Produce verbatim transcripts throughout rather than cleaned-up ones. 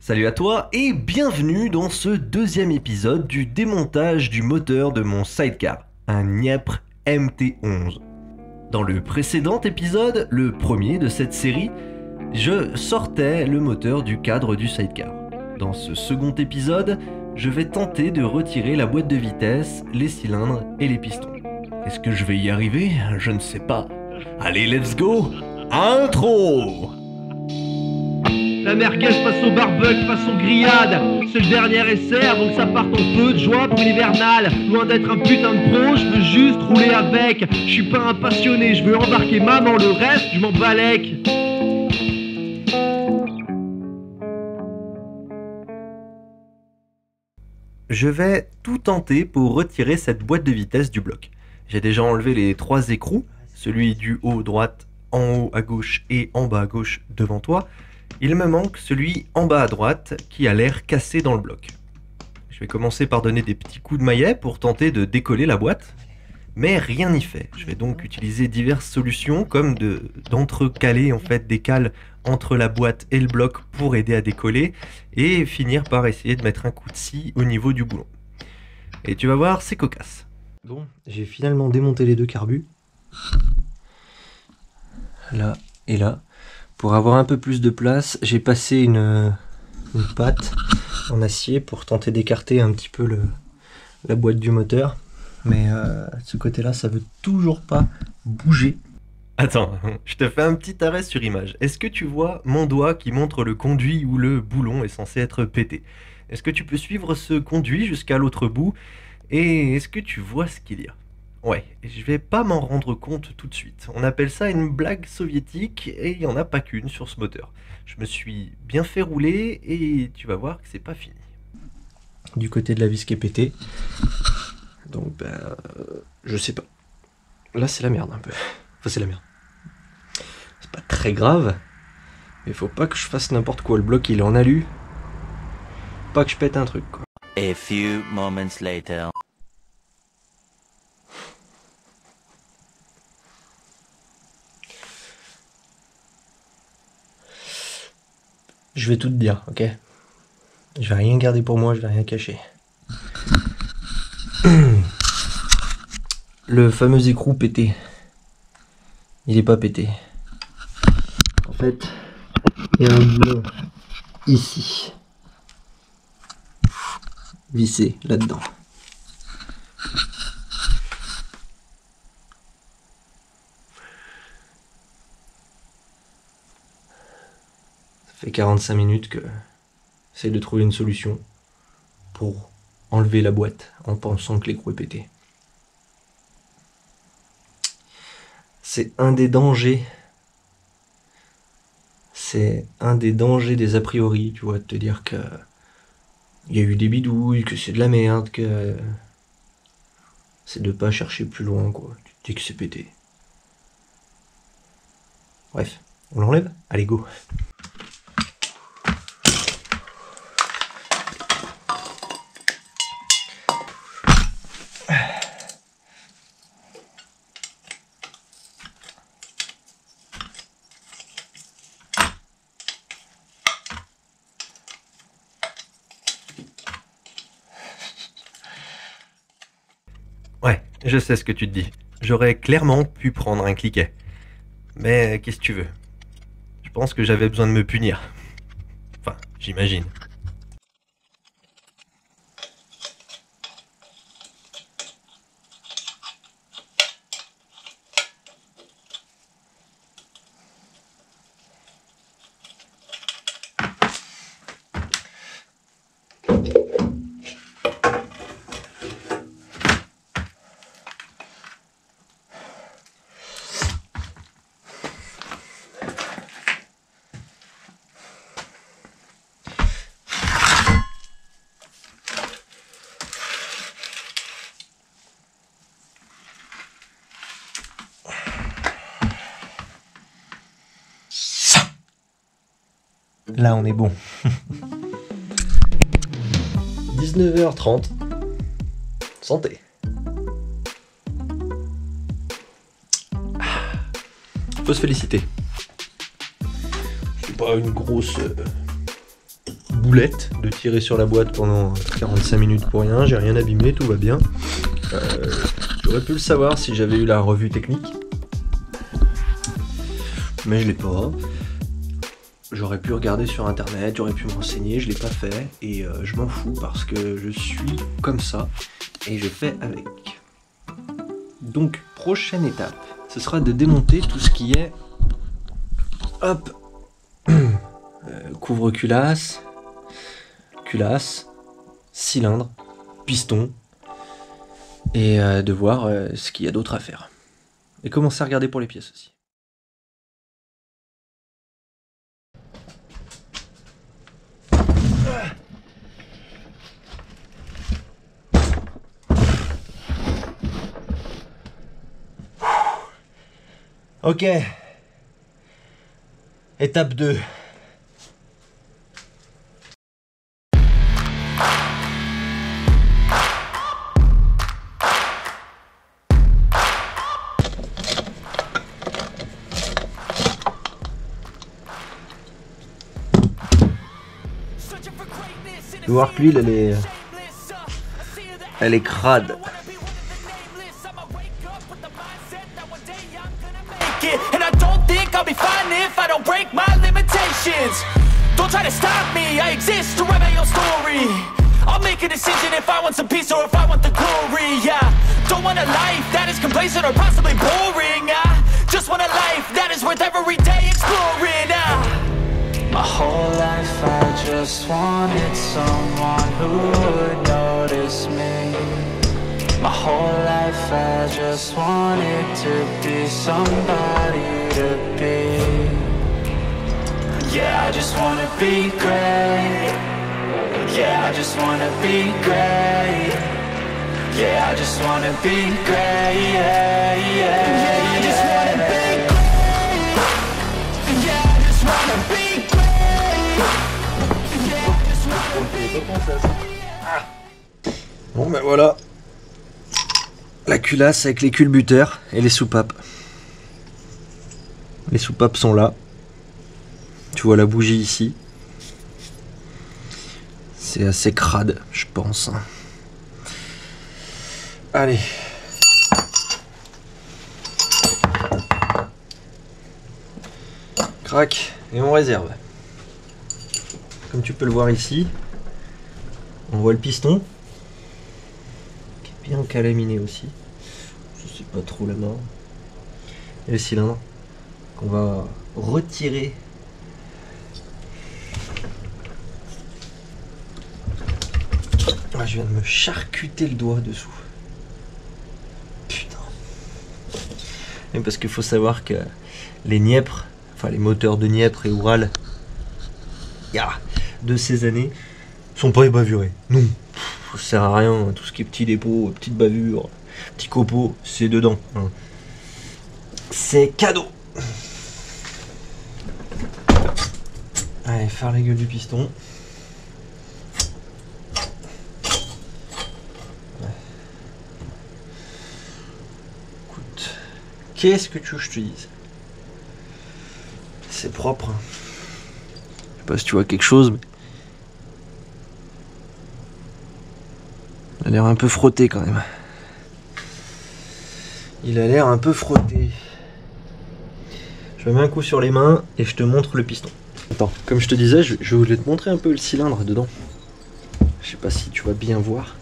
Salut à toi et bienvenue dans ce deuxième épisode du démontage du moteur de mon sidecar, un Niepr M T onze. Dans le précédent épisode, le premier de cette série, je sortais le moteur du cadre du sidecar. Dans ce second épisode, je vais tenter de retirer la boîte de vitesse, les cylindres et les pistons. Est-ce que je vais y arriver? Je ne sais pas. Allez, let's go! Intro! La merguez passe au barbecue, passe au grillade. C'est le dernier essai avant que ça parte en feu de joie pour l'hivernal. Loin d'être un putain de pro, je veux juste rouler avec. Je suis pas un passionné, je veux embarquer maman, le reste, je m'en balèque. Je vais tout tenter pour retirer cette boîte de vitesse du bloc. J'ai déjà enlevé les trois écrous, celui du haut droite, en haut à gauche et en bas à gauche devant toi. Il me manque celui en bas à droite qui a l'air cassé dans le bloc. Je vais commencer par donner des petits coups de maillet pour tenter de décoller la boîte, mais rien n'y fait. Je vais donc utiliser diverses solutions comme de, d'entrecaler en fait des cales entre la boîte et le bloc pour aider à décoller et finir par essayer de mettre un coup de scie au niveau du boulon. Et tu vas voir, c'est cocasse. Bon, j'ai finalement démonté les deux carbus. Là et là. Pour avoir un peu plus de place, j'ai passé une, une patte en acier pour tenter d'écarter un petit peu le, la boîte du moteur. Mais euh, de ce côté-là, ça veut toujours pas bouger. Attends, je te fais un petit arrêt sur image. Est-ce que tu vois mon doigt qui montre le conduit où le boulon est censé être pété? Est-ce que tu peux suivre ce conduit jusqu'à l'autre bout? Et est-ce que tu vois ce qu'il y a? Ouais, je vais pas m'en rendre compte tout de suite. On appelle ça une blague soviétique et il n'y en a pas qu'une sur ce moteur. Je me suis bien fait rouler et tu vas voir que c'est pas fini. Du côté de la vis qui est pétée. Donc ben, euh, je sais pas. Là c'est la merde un peu. Enfin c'est la merde. C'est pas très grave. Mais faut pas que je fasse n'importe quoi. Le bloc il est en alu. Pas que je pète un truc quoi. A few moments later. Je vais tout te dire, ok? Je vais rien garder pour moi, je vais rien cacher. Le fameux écrou pété. Il est pas pété. En fait, il y a un boulon ici. Vissé là-dedans. Ça fait quarante-cinq minutes que j'essaie de trouver une solution pour enlever la boîte en pensant que l'écrou est pété. C'est un des dangers. C'est un des dangers des a priori, tu vois, de te dire que il y a eu des bidouilles, que c'est de la merde, que c'est de pas chercher plus loin, quoi. Tu te dis que c'est pété. Bref, on l'enlève? Allez, go! Ouais, je sais ce que tu te dis. J'aurais clairement pu prendre un cliquet. Mais qu'est-ce que tu veux? Je pense que j'avais besoin de me punir. Enfin, j'imagine. Là, on est bon. dix-neuf heures trente. Santé. Faut se féliciter. C'est pas une grosse euh, boulette de tirer sur la boîte pendant quarante-cinq minutes pour rien. J'ai rien abîmé, tout va bien. Euh, J'aurais pu le savoir si j'avais eu la revue technique. Mais je l'ai pas. J'aurais pu regarder sur internet, j'aurais pu me renseigner, je l'ai pas fait. Et euh, je m'en fous parce que je suis comme ça. Et je fais avec. Donc, prochaine étape, ce sera de démonter tout ce qui est... Hop euh, couvre-culasse, culasse, cylindre, piston, et euh, de voir euh, ce qu'il y a d'autre à faire. Et commencer à regarder pour les pièces aussi. Ok. Étape deux. Tu vois que l'huile elle est elle est crade. And I don't think I'll be fine if I don't break my limitations. Don't try to stop me, I exist to write my own story. I'll make a decision if I want some peace or if I want the glory. Yeah, don't want a life that is complacent or possibly boring. I just want a life that is worth every day exploring. I My whole life I just wanted someone who would notice me. My whole life I just wanted to be somebody to be. Yeah, I just wanna be great. Yeah, I just wanna be great. Yeah, I just wanna be great. Yeah, yeah, yeah, I just wanna be great. Yeah, I just wanna be great. Yeah, I just wanna be great. Bon ben voilà. La culasse avec les culbuteurs et les soupapes. Les soupapes sont là. Tu vois la bougie ici. C'est assez crade, je pense. Allez. Crac, et on réserve. Comme tu peux le voir ici, on voit le piston. Bien calaminé aussi, je sais pas trop la main, et le cylindre qu'on va retirer. Ah, je viens de me charcuter le doigt dessous. Putain. Et parce qu'il faut savoir que les Nièpres, enfin les moteurs de Nièpres et Oural, yeah, de ces années, sont pas ébavurés. Non. Ça sert à rien, tout ce qui est petit dépôt, petite bavure, petit copeau, c'est dedans. C'est cadeau. Allez, faire la gueule du piston. Écoute, qu'est-ce que tu veux que je te dise? C'est propre. Je sais pas si tu vois quelque chose, mais... il a l'air un peu frotté quand même. Il a l'air un peu frotté. Je mets un coup sur les mains et je te montre le piston. Attends, comme je te disais, je, je voulais te montrer un peu le cylindre dedans. Je sais pas si tu vas bien voir.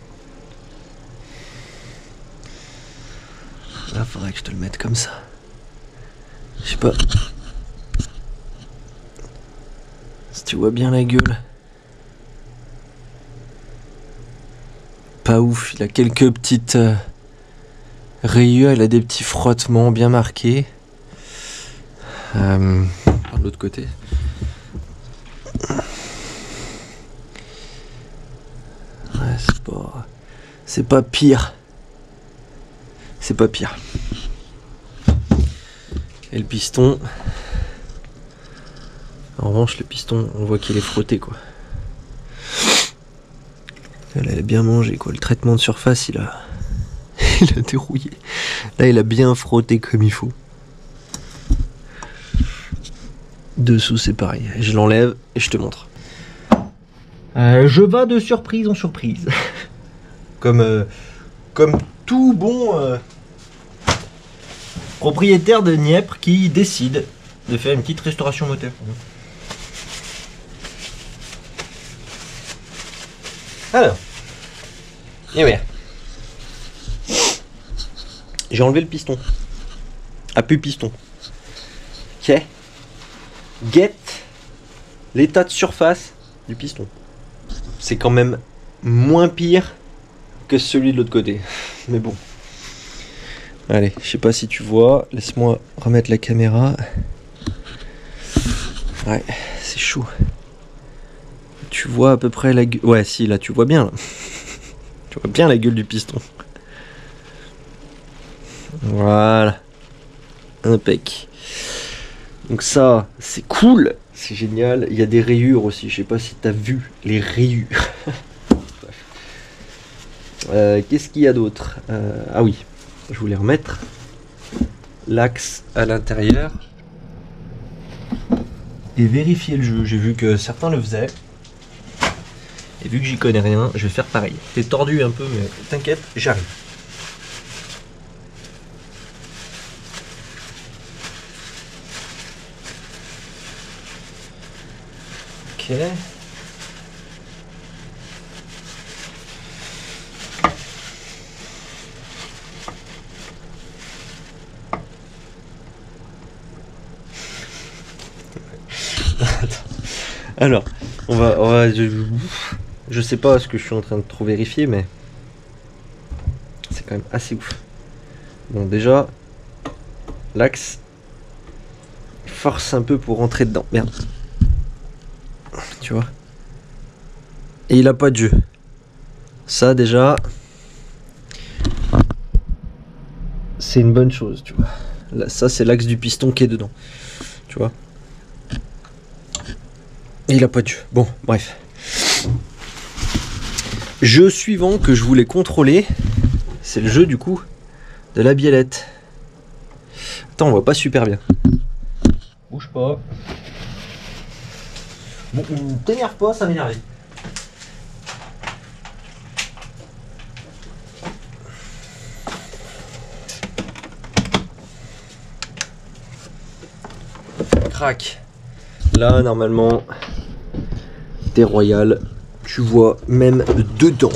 Là, faudrait que je te le mette comme ça. Je sais pas si tu vois bien la gueule. Pas ouf, il a quelques petites euh, rayures, il a des petits frottements bien marqués. Euh, par l'autre côté. Ouais, c'est pas, c'est pas pire. C'est pas pire. Et le piston. En revanche, le piston, on voit qu'il est frotté quoi. Elle a bien mangé quoi, le traitement de surface il a il a dérouillé. Là il a bien frotté comme il faut. Dessous c'est pareil, je l'enlève et je te montre. Euh, je vais de surprise en surprise. comme, euh, comme tout bon euh, propriétaire de Dniepr qui décide de faire une petite restauration moteur. Alors, et ouais. J'ai enlevé le piston. Ah, plus piston. Ok. Get l'état de surface du piston. C'est quand même moins pire que celui de l'autre côté. Mais bon. Allez, je sais pas si tu vois. Laisse-moi remettre la caméra. Ouais, c'est chaud. Tu vois à peu près la gueule. Ouais, si, là, tu vois bien. Là. Tu vois bien la gueule du piston. Voilà. Impec. Donc ça, c'est cool. C'est génial. Il y a des rayures aussi. Je sais pas si tu as vu les rayures. euh, Qu'est-ce qu'il y a d'autre euh, Ah oui, je voulais remettre l'axe à l'intérieur et vérifier le jeu. J'ai vu que certains le faisaient. Et vu que j'y connais rien, je vais faire pareil. T'es tordu un peu, mais t'inquiète, j'arrive. Ok. Alors, on va, on va je, je sais pas ce que je suis en train de trop vérifier, mais c'est quand même assez ouf. Bon, déjà, l'axe force un peu pour rentrer dedans. Merde. Tu vois. Et il a pas de jeu. Ça, déjà, c'est une bonne chose, tu vois. Là, ça, c'est l'axe du piston qui est dedans. Tu vois. Il a pas de jeu. Bon, bref. Jeu suivant que je voulais contrôler, c'est le jeu du coup de la biellette. Attends, on voit pas super bien. Bouge pas. Bon, ne t'énerve pas, ça m'énerve. Crac. Là, normalement, t'es royal. Tu vois même dedans.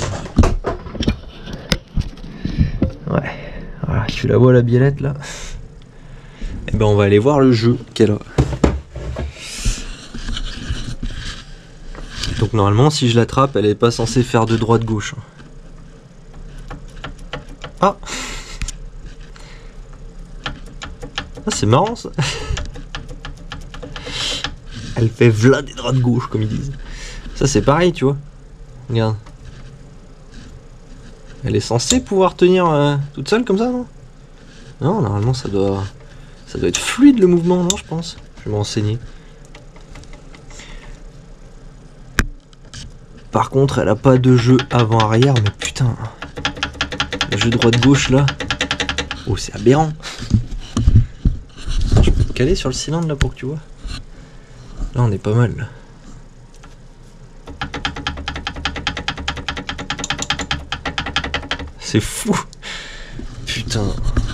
Ouais. Voilà, tu la vois la biellette là. Et ben on va aller voir le jeu qu'elle a. Donc normalement si je l'attrape, elle est pas censée faire de droite gauche. Ah. Ah c'est marrant ça. Elle fait v'là des droites gauche comme ils disent. Ça c'est pareil tu vois. Regarde. Elle est censée pouvoir tenir euh, toute seule comme ça non? Non normalement ça doit ça doit être fluide le mouvement non je pense. Je vais me renseigner. Par contre elle a pas de jeu avant-arrière mais putain. Le jeu droite-gauche là. Oh c'est aberrant. Je peux me caler sur le cylindre là pour que tu vois. Là on est pas mal là. C'est fou. Putain.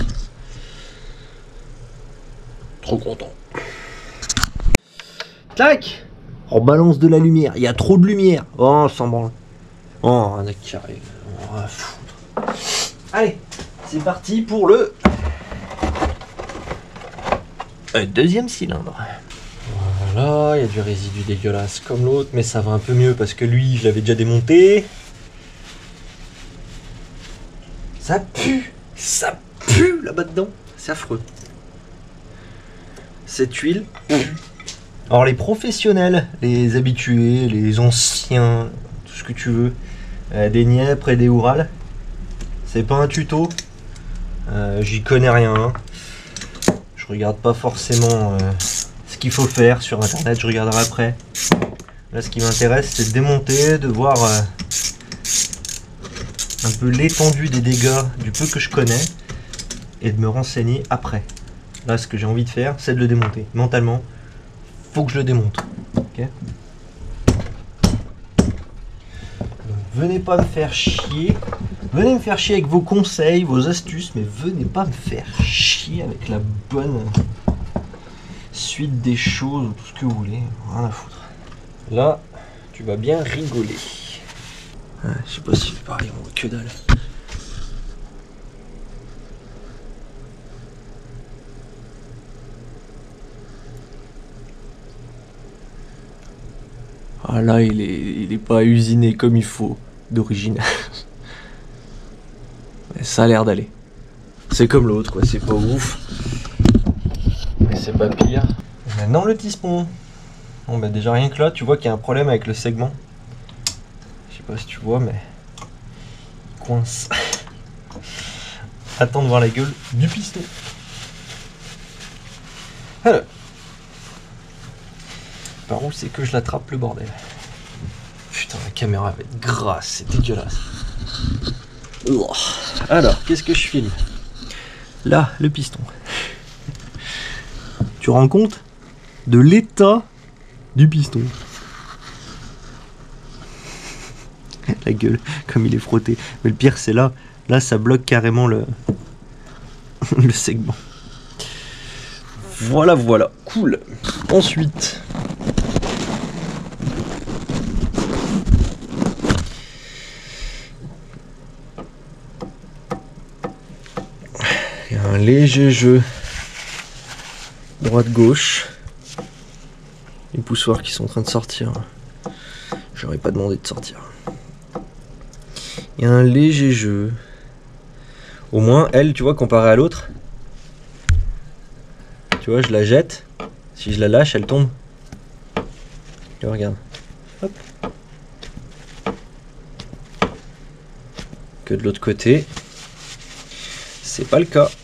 Trop content. Tac. On balance de la lumière. Il y a trop de lumière. Oh, sans branle. Oh, un acte carré. On va foutre. Allez, c'est parti pour le... Un deuxième cylindre. Voilà, il y a du résidu dégueulasse comme l'autre, mais ça va un peu mieux parce que lui, je l'avais déjà démonté. Ça pue, ça pue là-bas dedans, c'est affreux. Cette huile pue. Alors les professionnels, les habitués, les anciens, tout ce que tu veux, euh, des Dniepr et des Oural, c'est pas un tuto, euh, j'y connais rien. Hein. Je regarde pas forcément euh, ce qu'il faut faire sur internet, je regarderai après. Là ce qui m'intéresse c'est de démonter, de voir... Euh, un peu l'étendue des dégâts du peu que je connais et de me renseigner après. Là ce que j'ai envie de faire c'est de le démonter. Mentalement faut que je le démonte. Okay. Venez pas me faire chier. Venez me faire chier avec vos conseils, vos astuces, mais venez pas me faire chier avec la bonne suite des choses, ou tout ce que vous voulez. Rien à foutre. Là, tu vas bien rigoler. Ah, je sais pas si c'est pareil, on voit que dalle. Ah là, il est, il est pas usiné comme il faut, d'origine. Mais ça a l'air d'aller. C'est comme l'autre, quoi. C'est pas ouf. Mais c'est pas pire. Et maintenant, le tispon. Bon, bah déjà, rien que là, tu vois qu'il y a un problème avec le segment. Je sais pas si tu vois, mais... il coince. Attends de voir la gueule du piston. Alors. Par où c'est que je l'attrape, le bordel? Putain, la caméra va être grasse, c'est dégueulasse. Alors, qu'est-ce que je filme? Là, le piston. Tu rends compte de l'état du piston? La gueule, comme il est frotté. Mais le pire, c'est là. Là, ça bloque carrément le, le segment. Voilà, voilà. Cool. Ensuite... un léger jeu droite-gauche. Les poussoirs qui sont en train de sortir. J'aurais pas demandé de sortir. Il y a un léger jeu. Au moins, elle, tu vois, comparée à l'autre, tu vois, je la jette. Si je la lâche, elle tombe. Tu vois, regarde. Hop. Que de l'autre côté, c'est pas le cas.